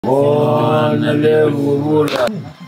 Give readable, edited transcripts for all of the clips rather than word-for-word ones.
Oh, nalevula.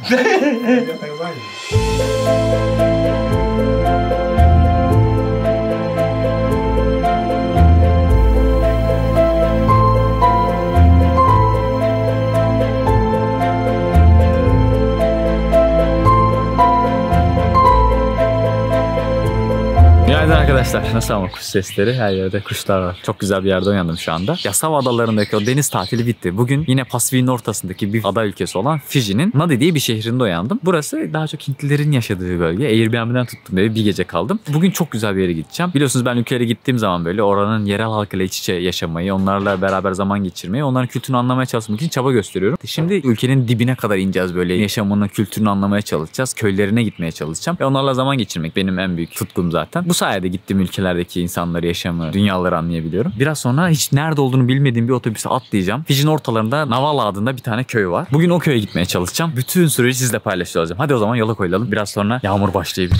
Günaydın arkadaşlar. Nasıl ama kuş sesleri? Her yerde kuşlar var. Çok güzel bir yerde uyandım şu anda. Yassava adalarındaki o deniz tatili bitti. Bugün yine Pasifik'in ortasındaki bir ada ülkesi olan Fiji'nin Nadi diye bir şehrinde uyandım. Burası daha çok Hintlilerin yaşadığı bir bölge. Airbnb'den tuttum böyle bir gece kaldım. Bugün çok güzel bir yere gideceğim. Biliyorsunuz ben ülkelere gittiğim zaman böyle oranın yerel halkıyla iç içe yaşamayı, onlarla beraber zaman geçirmeyi, onların kültürünü anlamaya çalışmak için çaba gösteriyorum. Şimdi ülkenin dibine kadar ineceğiz böyle. Yaşamını, kültürünü anlamaya çalışacağız. Köylerine gitmeye çalışacağım. Ve onlarla zaman geçirmek benim en büyük tutkum zaten. Bu sayede gittiğim ülkelerdeki insanları, yaşamı, dünyaları anlayabiliyorum. Biraz sonra hiç nerede olduğunu bilmediğim bir otobüse atlayacağım. Fiji'nin ortalarında Navala adında bir tane köy var. Bugün o köye gitmeye çalışacağım. Bütün süreci sizle paylaşıyor olacağım. Hadi o zaman yola koyulalım. Biraz sonra yağmur başlayabilir.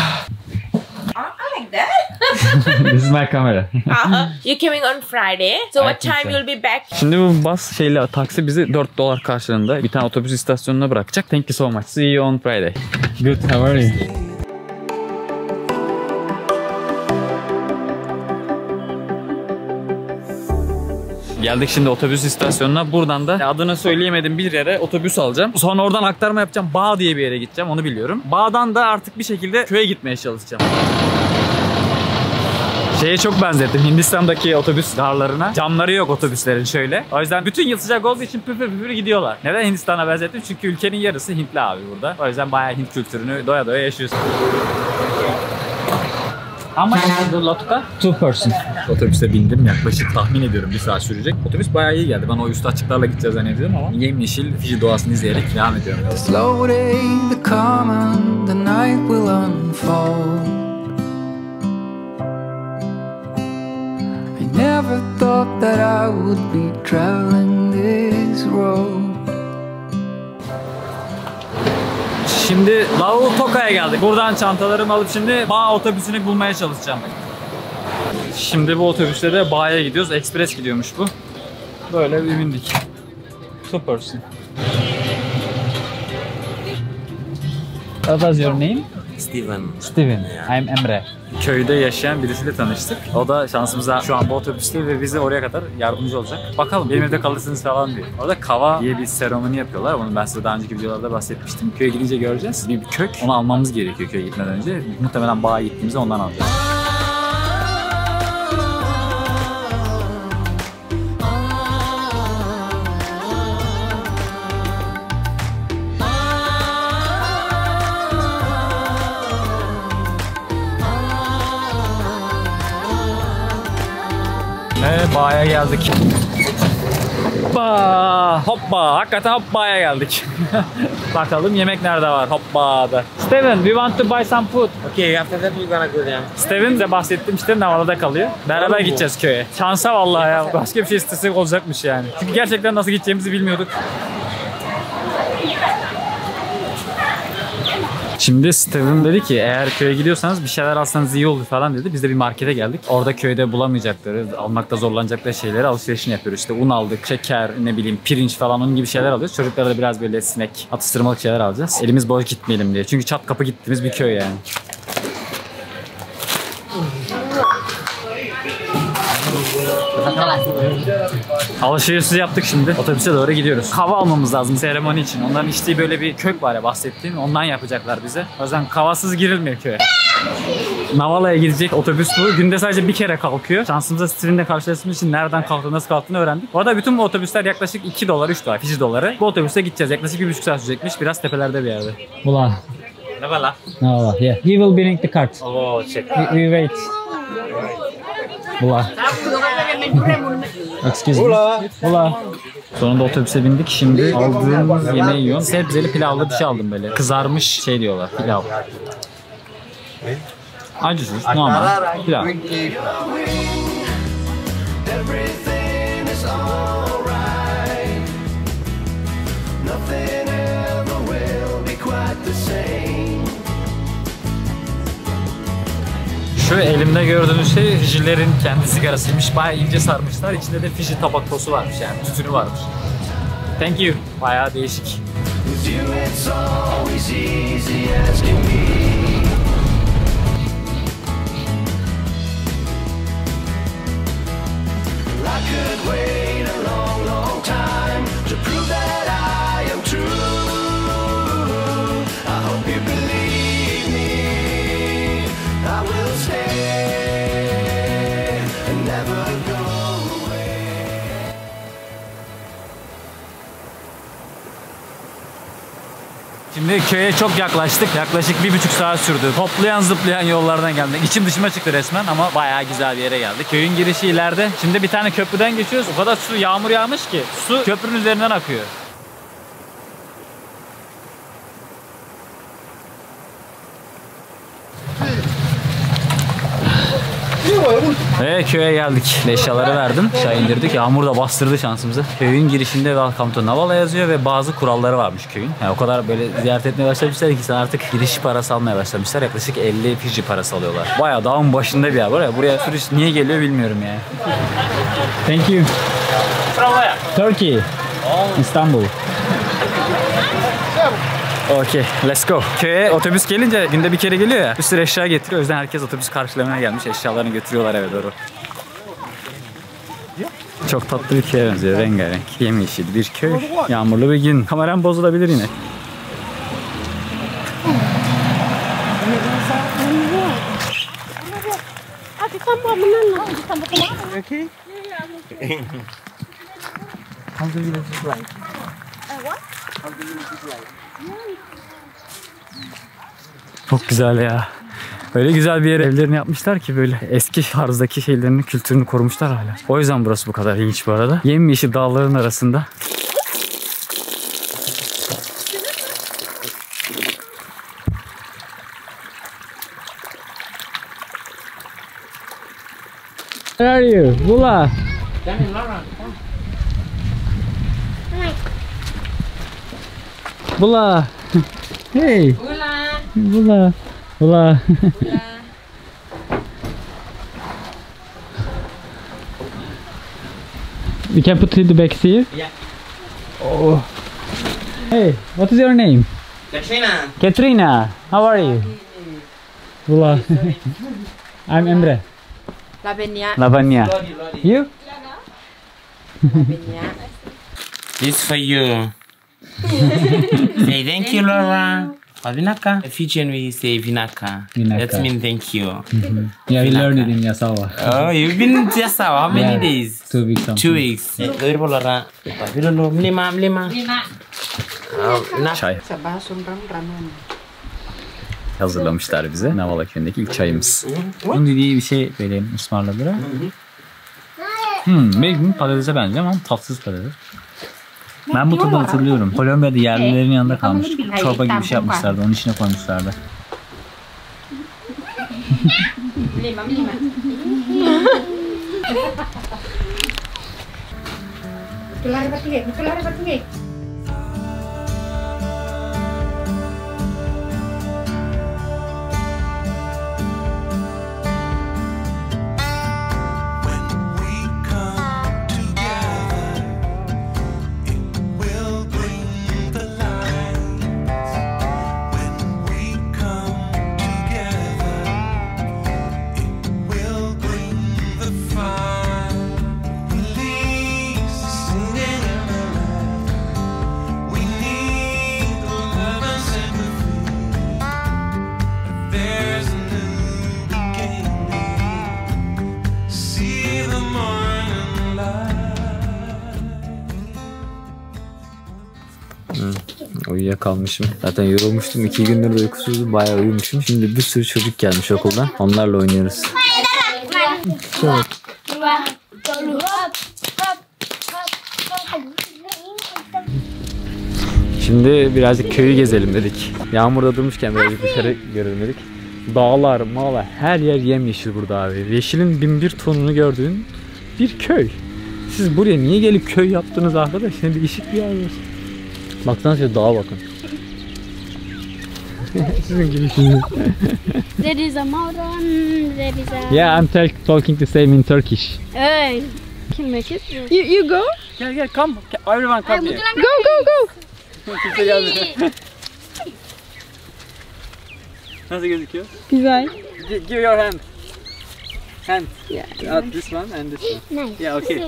This is my camera. You're coming on Friday. So what time you'll be back? Şimdi bu bus taksi bizi $4 karşılığında bir tane otobüs istasyonuna bırakacak. Thank you so much. See you on Friday. Good. How are you? Geldik şimdi otobüs istasyonuna. Buradan da adını söyleyemedim bir yere otobüs alacağım. Sonra oradan aktarma yapacağım. Bağ diye bir yere gideceğim. Onu biliyorum. Bağ'dan da artık bir şekilde köye gitmeye çalışacağım. Şeye çok benzettim. Hindistan'daki otobüs garlarına. Camları yok otobüslerin şöyle. O yüzden bütün yıl sıcak olduğu için püfür püfür gidiyorlar. Neden Hindistan'a benzettim? Çünkü ülkenin yarısı Hintli abi burada. O yüzden bayağı Hint kültürünü doya doya yaşıyorsun. Ama Lotka 2 person. Otobüse bindim. Yaklaşık tahmin ediyorum 1 saat sürecek. Otobüs bayağı iyi geldi. Ben o üstü açıklarla gideceğiz zannediyordum ama yemyeşil Fiji doğasını izleyerek devam ediyorum. Slowly the calm and the night will unfold. I never thought that I would be traveling this road. Şimdi Lautoka'ya geldik. Buradan çantalarımı alıp şimdi Bağ otobüsünü bulmaya çalışacağım. Şimdi bu otobüste de Bağ'ya gidiyoruz. Express gidiyormuş bu. Böyle bir bindik. 2 person. What was your name? Steven. Steven. I'm Emre. Köyde yaşayan birisiyle tanıştık. O da şansımıza şu an bu otobüste ve bize oraya kadar yardımcı olacak. Bakalım benim evde kalırsınız falan diyor. Orada kava diye bir seremoni yapıyorlar. Onu ben size daha önceki videolarda bahsetmiştim. Köye gidince göreceğiz. Bir kök. Onu almamız gerekiyor köye gitmeden önce. Muhtemelen Bağ'a gittiğimizde ondan alacağız. Bağ'a geldik. Hoppa! Hoppa! Hakikaten Hoppa'ya geldik. Bakalım yemek nerede var Hoppa'da. Steven, we want to buy some food. Okay, after that we're gonna go there. Steven size bahsettim işte Navala'da kalıyor. Beraber gideceğiz köye. Şansa vallahi ya. Başka bir şey istesek olacakmış yani. Çünkü gerçekten nasıl gideceğimizi bilmiyorduk. Şimdi Steven dedi ki eğer köye gidiyorsanız bir şeyler alsanız iyi olur falan dedi. Biz de bir markete geldik. Orada köyde bulamayacakları, almakta zorlanacakları şeyleri alışverişini yapıyoruz. İşte un aldık, şeker, ne bileyim pirinç falan onun gibi şeyler alıyoruz. Çocuklara da biraz böyle snack, atıştırmalık şeyler alacağız. Elimiz boş gitmeyelim diye. Çünkü çat kapı gittiğimiz bir köy yani. Alışverişi yaptık şimdi. Otobüse doğru gidiyoruz. Kava almamız lazım seremoni için. Onların içtiği böyle bir kök var ya bahsettiğim. Ondan yapacaklar bize. O yüzden kavasız girilmiyor köye. Navala'ya gidecek otobüs bu. Günde sadece bir kere kalkıyor. Şansımıza Steven'le karşılaştığımız için nereden kalktığını, nasıl kalktığını öğrendik. Orada bütün bu otobüsler yaklaşık $2, $3, Fiji doları. Bu otobüse gideceğiz. Yaklaşık 1,5 saat sürecekmiş. Biraz tepelerde bir yerde. Ulan. Navala. Navala, yeah. He will bring the cart. Oh, check. We wait. Ulan. Excuse me. Ula. Sonunda otobüse bindik. Şimdi aldığımız yemeği yiyorum. Sebzeli pilavlı bir şey aldım böyle. Kızarmış şey diyorlar. Pilav. Acısız, normal. Pilav. Şu elimde gördüğünüz şey Fijilerin kendi sigarasıymış. Bayağı ince sarmışlar. İçinde de Fiji tabakosu varmış yani. Tütünü varmış. Thank you. Bayağı değişik. With you it's always easy as can be. I could wait a long, long time to prove that I am true. I hope you believe me. I will stay and never go away. Şimdi köye çok yaklaştık. Yaklaşık 1,5 saat sürdü. Toplayan zıplayan yollardan geldik. İçim dışıma çıktı resmen ama bayağı güzel bir yere geldik. Köyün girişi ileride. Şimdi bir tane köprüden geçiyoruz. O kadar yağmur yağmış ki su köprünün üzerinden akıyor. Ve köye geldik. Eşyaları verdim. Çay indirdik. Yağmur da bastırdı şansımızı. Köyün girişinde Welcome to Navala yazıyor ve bazı kuralları varmış köyün. Yani o kadar böyle ziyaret etmeye başlamışlar ki artık giriş parası almaya başlamışlar. Yaklaşık 50 Fiji parası alıyorlar. Bayağı dağın başında bir yer. Buraya turist niye geliyor bilmiyorum yani. Thank you. Turkey. İstanbul. Okay, let's go. Köye otobüs gelince günde bir kere geliyor ya. Bir sürü eşya getiriyor. O yüzden herkes otobüs karşılamaya gelmiş. Eşyalarını götürüyorlar eve doğru. Çok tatlı bir köye benziyor. Rengarenk. Yemyeşil bir köy. Yağmurlu bir gün. Kameram bozulabilir yine. Çok güzel ya. Öyle güzel bir yer evlerini yapmışlar ki böyle eski tarzdaki şeylerini, kültürünü korumuşlar hala. O yüzden burası bu kadar ilginç bu arada. Yemyeşil dağların arasında. Where are you? Bula. Bula. Hey. Bula. Bula. We can put the bags here. Yeah. Oh. Hey, what is your name? Katrina. Katrina. How are you? Bula. I'm Emre. Lavenia. Lavanya. You? Lavenia. This for you. Say thank you, Laura. Vinaka. Fijian we say Vinaka. Vinaka. That means thank you. Yeah, we learned it in Yasawa. Oh, you've been to Yasawa. How many days? 2 weeks. 2 weeks. Laura. Mlima. Çay. Hazırlamışlar bize. Navala köyündeki ilk çayımız. Bunun dediği bir şey böyle ısmarladılar. Belki patatese benziyor ama tatsız patates. Ben bu tadı hatırlıyorum. Kolombiya'da yerlilerin yanında kalmış. Çorba gibi bir şey yapmışlardı. Onun içine koymuşlardı. Uyuyakalmışım. Zaten yorulmuştum. 2 gündür de uykusuzdum. Bayağı uyumuşum. Şimdi bir sürü çocuk gelmiş okuldan. Onlarla oynuyoruz. Çok. Şimdi birazcık köyü gezelim dedik. Yağmurda durmuşken birazcık dışarı görelim dedik. Dağlar, mağlar, her yer yemyeşil burada abi. Yeşilin 1001 tonunu gördüğün bir köy. Siz buraya niye gelip köy yaptınız arkadaş? Ne değişik bir yer var. Baksana şöyle dağa bakın. Sizin gibi şimdi. There is a mountain, there is a... Yeah, I'm talking the same in Turkish. Hey. Can make it. You go. Gel come. Everyone come here. Go. Kimse gelmedi. Nasıl gözüküyor? Güzel. Give your hand. Yeah. This one and this one. Nice. Yeah, okay.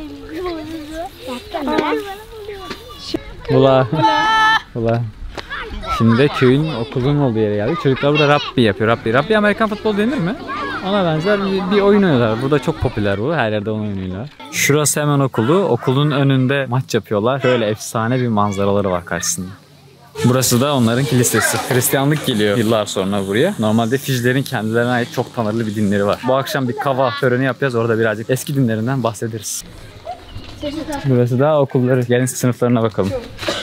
Ula. Şimdi de köyün okulun olduğu yere geldik. Çocuklar burada rugby yapıyor. Rugby Amerikan futbol denir mi? Ona benzer bir oyun oynuyorlar. Burada çok popüler bu. Her yerde onu oynuyorlar. Şurası hemen okulu. Okulun önünde maç yapıyorlar. Şöyle efsane bir manzaraları var karşısında. Burası da onların kilisesi. Hristiyanlık geliyor yıllar sonra buraya. Normalde Fijilerin kendilerine ait çok tanrılı bir dinleri var. Bu akşam bir kava töreni yapacağız. Orada birazcık eski dinlerinden bahsederiz. Burası da okulları. Gelin sınıflarına bakalım.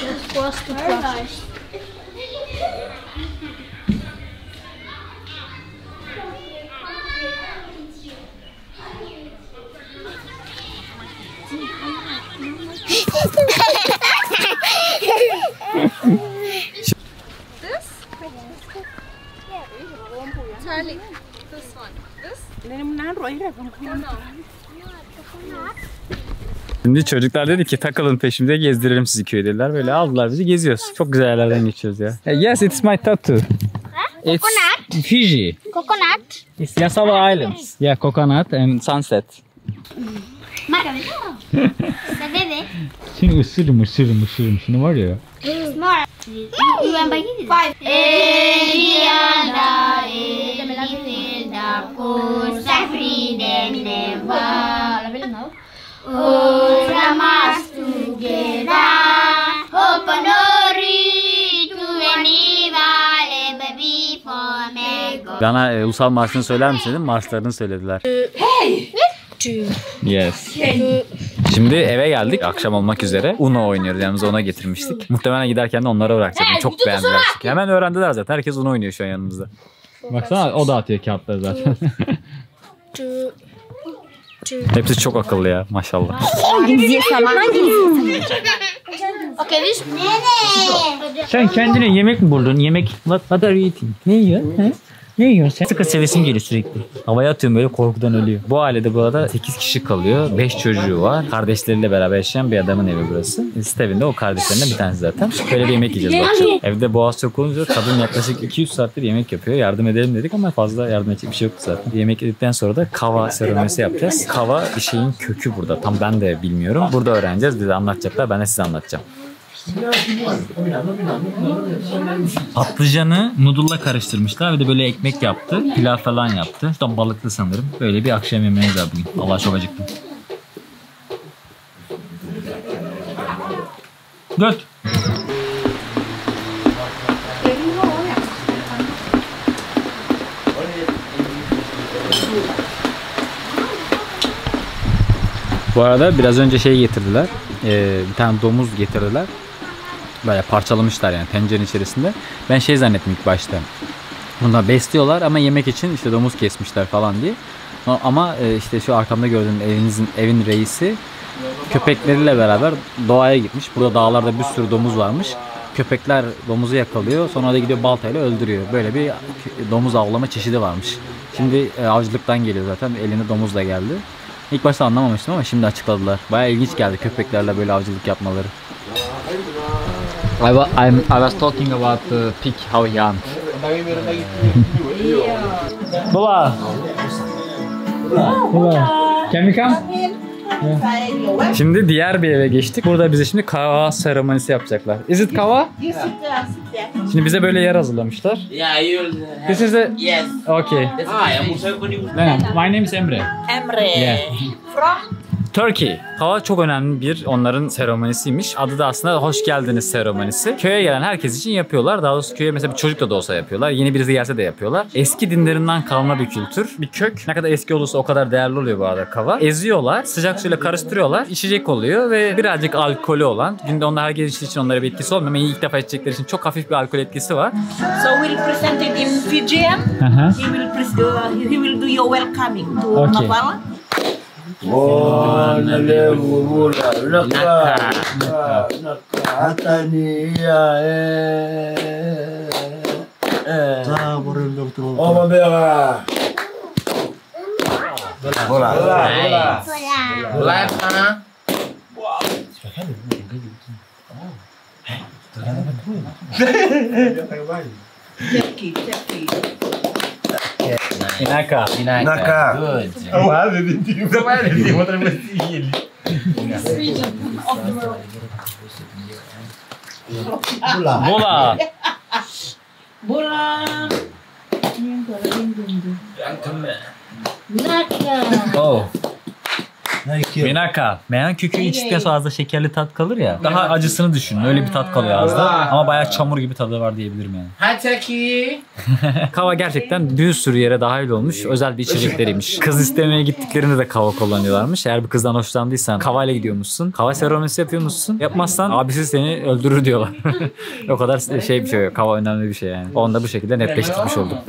Şimdi çocuklar dedi ki takılın peşimde gezdirelim sizi köy dediler. Böyle aldılar bizi geziyoruz. Çok güzel yerlerden geçiyoruz ya. Yes, it's my tattoo. It's Fiji. Coconut. It's Yasawa Islands. Yeah, coconut and sunset. Maravilloso. Se bebe. Şimdi ısırım. Şunu var ya. Small. You want buy it? 5. Elianda, Elifilda, Kusafriden, Neva. Oh, Ramas together. Hoponori to anivale, baby for me. Bana ulusal marşını söyler misin dedim. Marşlarını söylediler. Yes. Şimdi eve geldik. Akşam olmak üzere. Uno oynuyoruz. Yanımıza ona getirmiştik. Muhtemelen giderken de onlara bırakacaktım. Çok beğendiler. Hemen öğrendiler zaten. Herkes Uno oynuyor şu an yanımızda. Baksana o da atıyor kağıtları zaten. Hepsi çok akıllı ya maşallah. Okay, this. Sen kendine yemek mi buldun? Yemek. What are you eating? Ne yiyorsun? He? Ne yiyorsun sen? Sıkı sevesim geliyor sürekli. Havaya atıyorum böyle korkudan ölüyor. Bu ailede bu arada 8 kişi kalıyor. 5 çocuğu var. Kardeşleriyle beraber yaşayan bir adamın evi burası. Steven de o kardeşlerinden bir tanesi zaten. Böyle bir yemek yiyeceğiz bu akşam. Evde boğaz çok olunca kadın yaklaşık 200 saattir yemek yapıyor. Yardım edelim dedik ama fazla yardım edecek bir şey yoktu zaten. Yemek yedikten sonra da kava seremonisi yapacağız. Kava bir şeyin kökü burada. Tam ben de bilmiyorum. Burada öğreneceğiz. Bize anlatacaklar. Ben de size anlatacağım. Patlıcanı noodle'la karıştırmışlar ve de böyle ekmek yaptı. Pilav falan yaptı. Tam balıklı sanırım. Böyle bir akşam yemeğimiz var bugün. Vallahi çok acıktım. Good. Bu arada biraz önce şey getirdiler. Bir tane domuz getirdiler. Böyle parçalamışlar yani tencerenin içerisinde. Ben şey zannettim ilk başta. Bunlar besliyorlar ama yemek için işte domuz kesmişler falan diye. Ama işte şu arkamda gördüğünüz evin reisi köpekleriyle beraber doğaya gitmiş. Burada dağlarda bir sürü domuz varmış. Köpekler domuzu yakalıyor. Sonra da gidiyor baltayla öldürüyor. Böyle bir domuz avlama çeşidi varmış. Şimdi avcılıktan geliyor zaten. Elinde domuz da geldi. İlk başta anlamamıştım ama şimdi açıkladılar. Bayağı ilginç geldi köpeklerle böyle avcılık yapmaları. I was talking about the pig, how he hunt. Bula. Can we come? Şimdi diğer bir eve geçtik. Burada bize şimdi kava seremonisi yapacaklar. Is it kava? Şimdi bize böyle yer hazırlamışlar. Yeah, you. This is a... Yes. Okay. My name is Emre. Yeah. From Turkey. Kava çok önemli bir onların seremonisiymiş. Adı da aslında hoş geldiniz seremonisi. Köye gelen herkes için yapıyorlar. Daha doğrusu köye mesela bir çocuk da olsa yapıyorlar. Yeni birisi gelse de yapıyorlar. Eski dinlerinden kalma bir kültür. Bir kök. Ne kadar eski olursa o kadar değerli oluyor bu arada kava. Eziyorlar. Sıcak suyla karıştırıyorlar. İçecek oluyor ve birazcık alkolü olan. Günde onlar herkes içtiği için onlara bir etkisi olmuyor. Ama ilk defa içecekleri için çok hafif bir alkol etkisi var. so we'll present it in Fijian. He will do your welcoming to Okay. Mapala. Oh, nale vuvula, naka, hata ni ya Oma bera. Bola. Live, huh? Jackie. Pinaka. Naka. Good. Bola. Bola. Oh. Minaka. Meyan kökü içtikten sonra ağızda şekerli tat kalır ya. Daha acısını düşünün. Öyle bir tat kalıyor ağızda. Ama bayağı çamur gibi tadı var diyebilirim yani. Hi, Taki. Kava gerçekten bir sürü yere dahil olmuş. Özel bir içecekleriymiş. Kız istemeye gittiklerinde de kava kullanıyorlarmış. Eğer bir kızdan hoşlandıysan kavayla gidiyormuşsun. Kava seremonisi yapıyormuşsun. Yapmazsan abisi seni öldürür diyorlar. O kadar şey bir şey yok. Kava önemli bir şey yani. Onu da bu şekilde netleştirmiş olduk.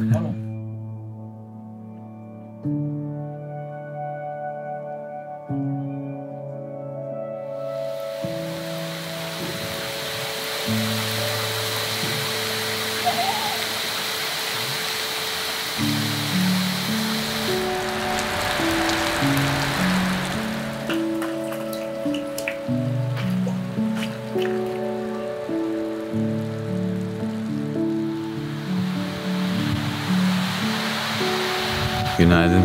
Günaydın.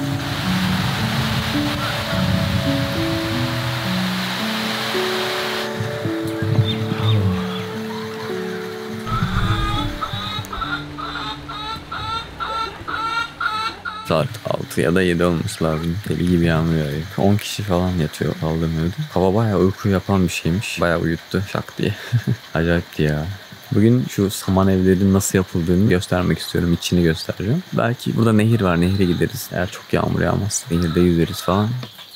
Saat 6 ya da 7 olması lazım. Deli gibi yağmur yağıyor. 10 kişi falan yatıyor kaldığım evde. Hava bayağı uyku yapan bir şeymiş. Bayağı uyuttu şak diye. Acayipti ya. Bugün şu saman evlerin nasıl yapıldığını göstermek istiyorum. İçini göstereceğim. Belki burada nehir var. Nehre gideriz. Eğer çok yağmur yağmaz. Nehirde yüzeriz falan.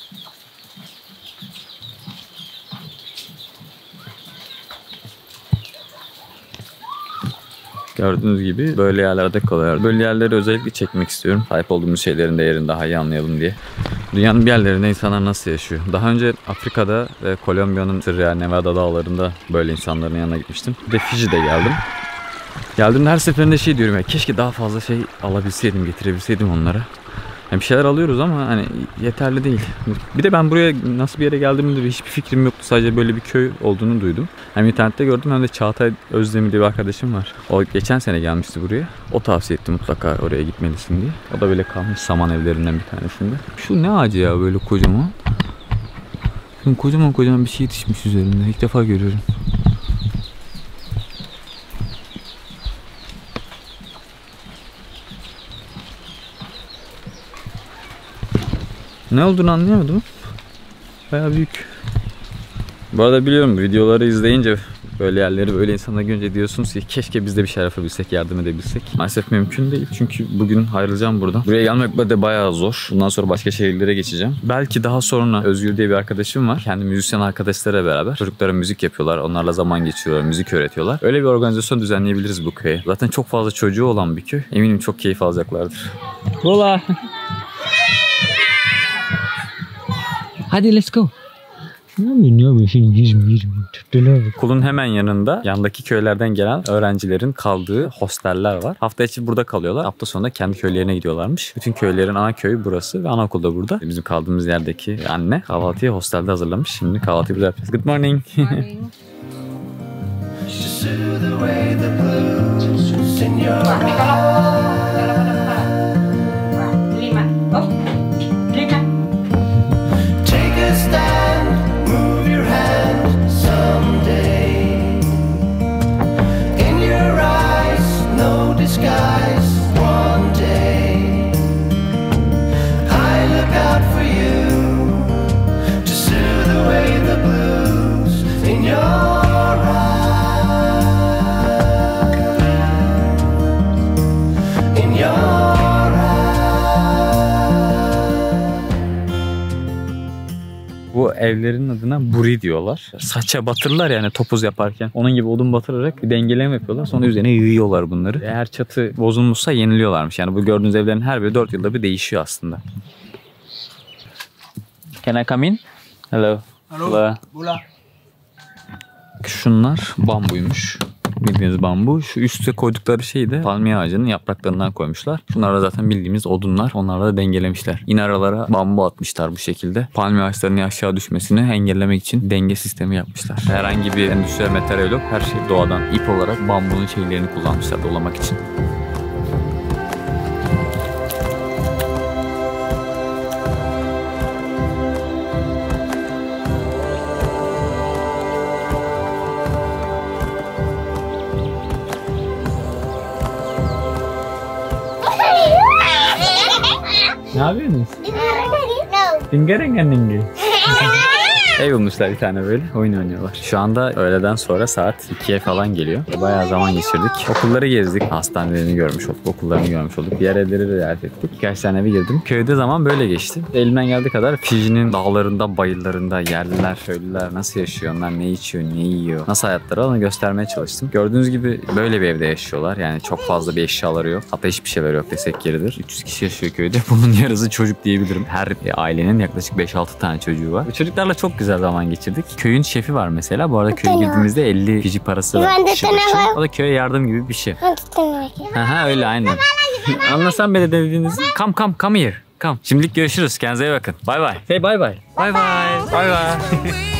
Gördüğünüz gibi böyle yerlerde kalıyor. Böyle yerleri özellikle çekmek istiyorum. Sahip olduğumuz şeylerin değerini daha iyi anlayalım diye. Dünyanın bir yerlerinde insanlar nasıl yaşıyor? Daha önce Afrika'da ve Kolombiya'nın Sierra Nevada dağlarında böyle insanların yanına gitmiştim. Bir de Fiji'de geldim. Geldiğimde her seferinde şey diyorum ya, keşke daha fazla şey alabilseydim, getirebilseydim onlara. Yani bir şeyler alıyoruz ama hani yeterli değil. Bir de ben buraya nasıl bir yere geldiğimde hiçbir fikrim yoktu. Sadece böyle bir köy olduğunu duydum. Hem internette gördüm hem de Çağatay Özdemir diye bir arkadaşım var. O geçen sene gelmişti buraya. O tavsiye etti mutlaka oraya gitmelisin diye. O da böyle kalmış saman evlerinden bir tanesinde. Şu ne ağacı ya böyle kocaman. Şimdi kocaman bir şey yetişmiş üzerinde. İlk defa görüyorum. Ne olduğunu anlayamadım. Bayağı büyük. Bu arada biliyorum, videoları izleyince böyle yerleri, böyle insanları görünce diyorsunuz ki keşke biz de bir şey yapabilsek, yardım edebilsek. Maalesef mümkün değil çünkü bugün ayrılacağım buradan. Buraya gelmek de bayağı zor. Bundan sonra başka şehirlere geçeceğim. Belki daha sonra Özgür diye bir arkadaşım var. Kendi müzisyen arkadaşlarıyla beraber çocuklara müzik yapıyorlar. Onlarla zaman geçiriyorlar, müzik öğretiyorlar. Öyle bir organizasyon düzenleyebiliriz bu köye. Zaten çok fazla çocuğu olan bir köy. Eminim çok keyif alacaklardır. Hola. Hadi let's go. Okulun hemen yanında yandaki köylerden gelen öğrencilerin kaldığı hosteller var. Hafta içi burada kalıyorlar. Hafta sonunda kendi köylerine gidiyorlarmış. Bütün köylerin ana köyü burası ve anaokul da burada. Bizim kaldığımız yerdeki anne kahvaltıyı hostelde hazırlamış. Şimdi kahvaltıyı burada yapacağız. Good morning. Bu evlerin adına buri diyorlar. Saça batırırlar yani topuz yaparken. Onun gibi odun batırarak bir dengeleme yapıyorlar. Sonra üzerine yığıyorlar bunları. Eğer çatı bozulmuşsa yeniliyorlarmış. Yani bu gördüğünüz evlerin her biri 4 yılda bir değişiyor aslında. Can I come in? Hello. Hello. Bula. Şunlar bambuymuş. Bildiğiniz bambu. Şu üstte koydukları şeyi de palmiye ağacının yapraklarından koymuşlar. Şunlar da zaten bildiğimiz odunlar. Onlarla da dengelemişler. Yine aralara bambu atmışlar bu şekilde. Palmiye ağaçlarının aşağı düşmesini engellemek için denge sistemi yapmışlar. Herhangi bir endüstriyel materyal yok. Her şey doğadan. İp olarak bambunun şeylerini kullanmışlar dolamak için. Ne yapıyorsunuz? Dingerengeningi. Ev bulmuşlar bir tane böyle. Oyun oynuyorlar. Şu anda öğleden sonra saat 2'ye falan geliyor. Bayağı zaman geçirdik. Okulları gezdik. Hastanelerini görmüş olduk. Okullarını görmüş olduk. Diğer evleri de ziyaret ettik. Birkaç tane eve girdim. Köyde zaman böyle geçti. Elimden geldiği kadar Fiji'nin dağlarında, bayırlarında yerliler, köylüler nasıl yaşıyor, onlar ne içiyor, ne yiyor, nasıl hayatları onu göstermeye çalıştım. Gördüğünüz gibi böyle bir evde yaşıyorlar. Yani çok fazla bir eşyaları yok. Hatta hiçbir şeyler yok desek yeridir. 300 kişi yaşıyor köyde. Bunun yarısı çocuk diyebilirim. Her ailenin yaklaşık 5-6 tane çocuğu var. Bu çocuklarla çok güzel zaman geçirdik. Köyün şefi var mesela. Bu arada köye girdiğimizde 50 Fiji parası var. O da köye yardım gibi bir şey. Aha öyle aynen. Anlasam bile dediğiniz. Come here. Come. Şimdilik görüşürüz. Kendinize iyi bakın. Bye bye. Say bye bye. Bye bye. Bye bye.